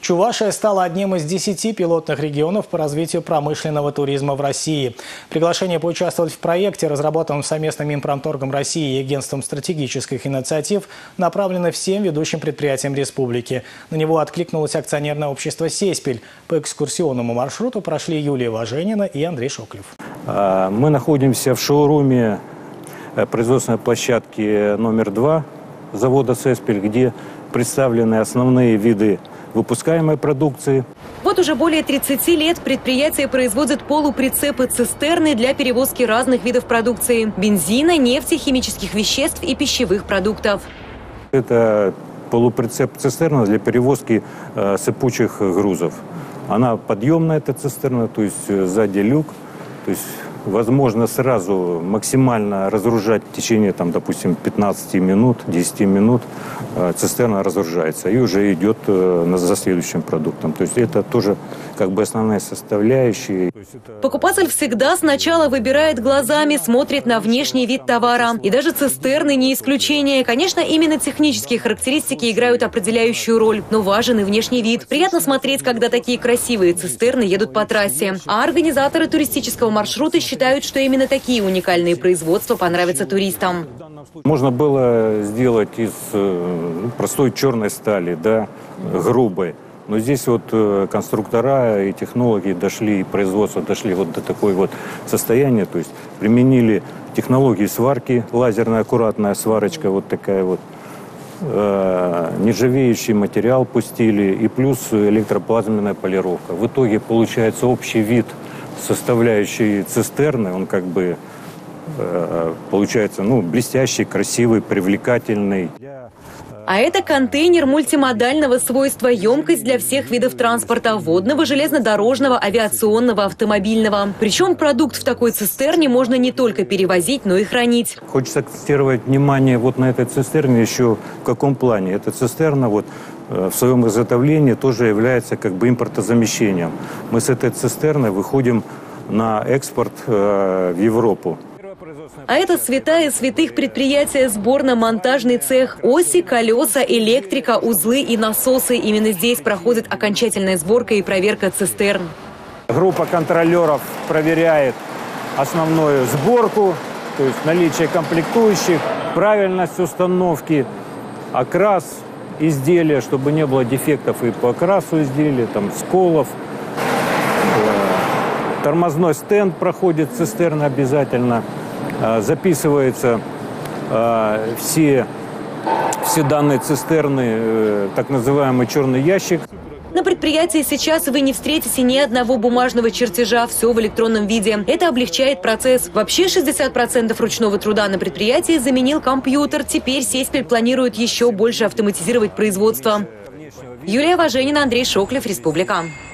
Чувашия стала одним из 10 пилотных регионов по развитию промышленного туризма в России. Приглашение поучаствовать в проекте, разработанном совместным Минпромторгом России и Агентством стратегических инициатив, направлено всем ведущим предприятиям республики. На него откликнулось акционерное общество «Сеспель». По экскурсионному маршруту прошли Юлия Важенина и Андрей Шоклев. Мы находимся в шоуруме производственной площадки номер 2 завода «Сеспель», где представлены основные виды выпускаемой продукции. Вот уже более 30 лет предприятие производит полуприцепы-цистерны для перевозки разных видов продукции – бензина, нефти, химических веществ и пищевых продуктов. Это полуприцеп-цистерна для перевозки сыпучих грузов. Она подъемная, эта цистерна, то есть сзади люк, то есть возможно сразу максимально разгружать в течение, допустим, 15 минут, 10 минут цистерна разгружается и уже идет за следующим продуктом. То есть это тоже основная составляющая. Покупатель всегда сначала выбирает глазами, смотрит на внешний вид товара. И даже цистерны не исключение. Конечно, именно технические характеристики играют определяющую роль, но важен и внешний вид. Приятно смотреть, когда такие красивые цистерны едут по трассе. А организаторы туристического маршрута считают, что именно такие уникальные производства понравятся туристам. Можно было сделать из простой черной стали, грубой. Но здесь конструктора и технологи дошли, и производство дошли до такой состояния, то есть применили технологии сварки, лазерная аккуратная сварочка, такая нержавеющий материал пустили и плюс электроплазменная полировка. В итоге получается общий вид составляющей цистерны, он получается блестящий, красивый, привлекательный. А это контейнер мультимодального свойства, емкость для всех видов транспорта – водного, железнодорожного, авиационного, автомобильного. Причем продукт в такой цистерне можно не только перевозить, но и хранить. Хочется акцентировать внимание на этой цистерне еще в каком плане. Эта цистерна в своем изготовлении тоже является импортозамещением. Мы с этой цистерной выходим на экспорт в Европу. А это святая святых предприятия, сборно-монтажный цех, оси, колеса, электрика, узлы и насосы. Именно здесь проходит окончательная сборка и проверка цистерн. Группа контролеров проверяет основную сборку, то есть наличие комплектующих, правильность установки, окрас изделия, чтобы не было дефектов и по окрасу изделия, сколов. Тормозной стенд проходит цистерна обязательно. Записываются все данные цистерны, так называемый черный ящик. На предприятии сейчас вы не встретите ни одного бумажного чертежа, все в электронном виде. Это облегчает процесс. Вообще 60% ручного труда на предприятии заменил компьютер. Теперь Сеспель планирует еще больше автоматизировать производство. Юлия Важенина, Андрей Шоклев, Республика.